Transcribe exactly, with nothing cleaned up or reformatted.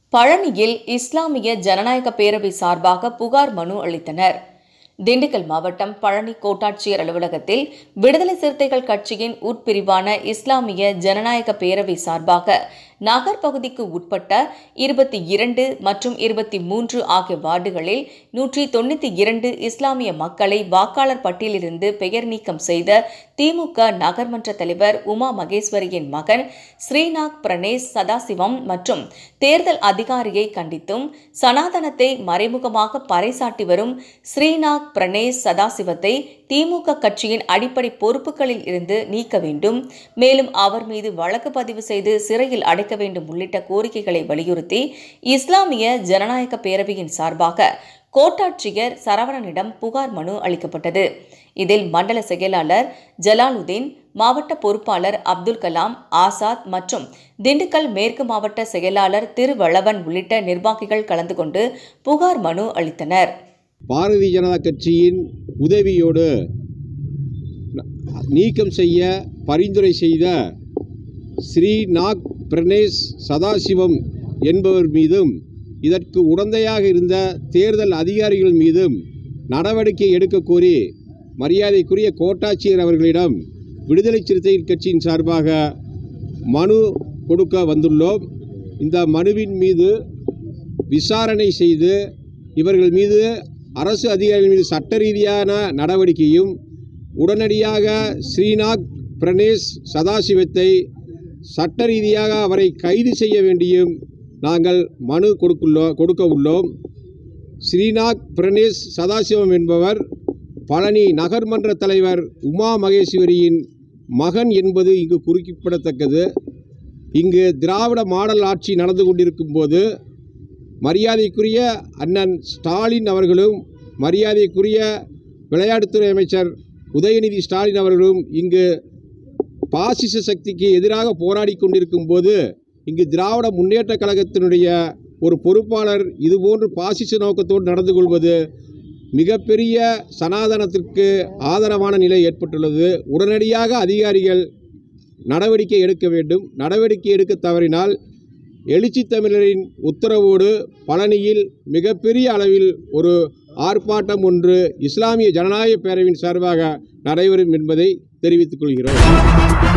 பழனியில் இஸ்லாமிய ஜனநாயக பேரவை சார்பாக புகார் மனு அளித்தனர். திண்டுக்கல் மாவட்டம் பழனி கோட்டாட்சியர் அலுவலகத்தில் விடுதலை சிறுத்தைகள் கட்சியின் உட்பிரிவான இஸ்லாமிய ஜனநாயக பேரவை சார்பாக நகர் பகுதிக்கு உட்பட்ட இருபத்தி இரண்டு மற்றும் இருபத்தி மூன்று ஆகிய வார்டுகளில் நூற்றி தொண்ணூற்றி இரண்டு இஸ்லாமிய மக்களை வாக்காளர் பட்டியலிருந்து பெயர் நீக்கம் செய்த திமுக நகர்மன்ற தலைவர் உமா மகேஸ்வரியின் மகன் ஸ்ரீநாக் பிரணேஷ் சதாசிவம் மற்றும் தேர்தல் அதிகாரியை கண்டித்தும் சனாதனத்தை மறைமுகமாக பறைசாட்டி வரும் ஸ்ரீநாக் பிரணேஷ் சதாசிவத்தை திமுக கட்சியின் அடிப்படை பொறுப்புகளில் இருந்து நீக்க வேண்டும், மேலும் அவர் மீது வழக்கு பதிவு செய்து சிறையில் அடைக்க வேண்டும் உள்ளிட்ட கோரிக்கைகளை வலியுறுத்தி இஸ்லாமிய ஜனநாயக பேரவையின் சார்பாக கோட்டாட்சியர் சரவணனிடம் புகார் மனு அளிக்கப்பட்டது. இதில் மண்டல செயலாளர் ஜலாலுதீன், மாவட்ட பொறுப்பாளர் அப்துல் கலாம் ஆசாத் மற்றும் திண்டுக்கல் மேற்கு மாவட்ட செயலாளர் திருவளவன் உள்ளிட்ட நிர்வாகிகள் கலந்து கொண்டு புகார் மனு அளித்தனர். பாரதிய ஜனதா கட்சியின் உதவியோடு நீக்கம் செய்ய பரிந்துரை செய்த ஸ்ரீநாக் பிரணேஷ் சதாசிவம் என்பவர் மீதும் இதற்கு உடந்தையாக இருந்த தேர்தல் அதிகாரிகள் மீதும் நடவடிக்கை எடுக்க கோரி மரியாதைக்குரிய கோட்டாட்சியர் அவர்களிடம் விடுதலை சிறுத்தைகள் கட்சியின் சார்பாக மனு கொடுக்க வந்துள்ளோம். இந்த மனுவின் மீது விசாரணை செய்து இவர்கள் மீது அரசு அதிகாரிகள் மீது சட்ட ரீதியான நடவடிக்கையும் உடனடியாக ஸ்ரீநாக் பிரணேஷ் சதாசிவத்தை சட்ட ரீதியாக அவரை கைது செய்ய வேண்டியும் நாங்கள் மனு கொடுக்குள்ளோ கொடுக்க உள்ளோம். ஸ்ரீநாக் பிரணேஷ் சதாசிவம் என்பவர் பழனி நகர்மன்ற தலைவர் உமா மகேஸ்வரியின் மகன் என்பது இங்கு குறிப்பிடத்தக்கது. இங்கு திராவிட மாடல் ஆட்சி நடந்து கொண்டிருக்கும் போது மரியாதைக்குரிய அண்ணன் ஸ்டாலின் அவர்களும் மரியாதைக்குரிய விளையாட்டுத்துறை அமைச்சர் உதயநிதி ஸ்டாலின் அவர்களும் இங்கு பாசிச சக்திக்கு எதிராக போராடி கொண்டிருக்கும் போது இங்கு திராவிட முன்னேற்ற கழகத்தினுடைய ஒரு பொறுப்பாளர் இதுபோன்று பாசிச நோக்கத்தோடு நடந்து கொள்வது மிகப்பெரிய சனாதனத்திற்கு ஆதரவான நிலை ஏற்பட்டுள்ளது. உடனடியாக அதிகாரிகள் நடவடிக்கை எடுக்க வேண்டும். நடவடிக்கை எடுக்க தவறினால் எழுச்சி தமிழரின் உத்தரவோடு பழனியில் மிகப்பெரிய அளவில் ஒரு ஆர்ப்பாட்டம் ஒன்று இஸ்லாமிய ஜனநாயக பேரவையின் சார்பாக நடைபெறும் என்பதை தெரிவித்துக் கொள்கிறோம்.